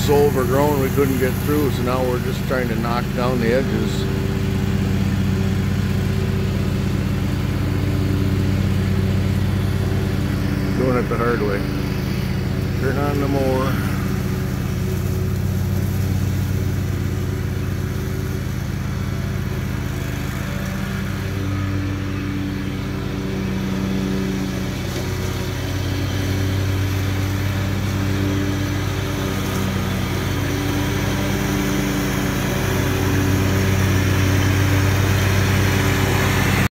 so overgrown we couldn't get through, so now we're just trying to knock down the edges. Doing it the hard way. Turn on the mower.